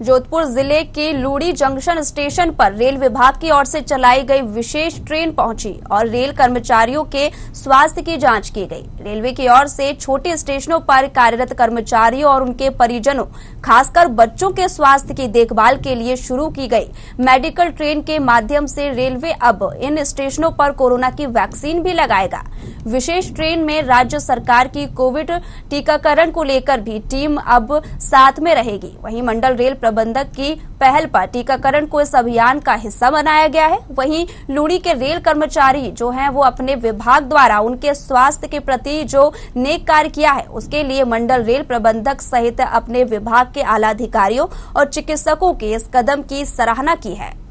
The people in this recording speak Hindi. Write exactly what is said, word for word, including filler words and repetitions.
जोधपुर जिले के लूड़ी जंक्शन स्टेशन पर रेल विभाग की ओर से चलाई गई विशेष ट्रेन पहुंची और रेल कर्मचारियों के स्वास्थ्य की जांच की गई। रेलवे की ओर से छोटे स्टेशनों पर कार्यरत कर्मचारियों और उनके परिजनों, खासकर बच्चों के स्वास्थ्य की देखभाल के लिए शुरू की गई मेडिकल ट्रेन के माध्यम से रेलवे अब इन स्टेशनों पर कोरोना की वैक्सीन भी लगाएगा। विशेष ट्रेन में राज्य सरकार की कोविड टीकाकरण को लेकर भी टीम अब साथ में रहेगी। वहीं मंडल रेल प्रबंधक की पहल पर टीकाकरण को इस अभियान का हिस्सा बनाया गया है। वहीं लूड़ी के रेल कर्मचारी जो हैं वो अपने विभाग द्वारा उनके स्वास्थ्य के प्रति जो नेक कार्य किया है उसके लिए मंडल रेल प्रबंधक सहित अपने विभाग के आला अधिकारियों और चिकित्सकों के इस कदम की सराहना की है।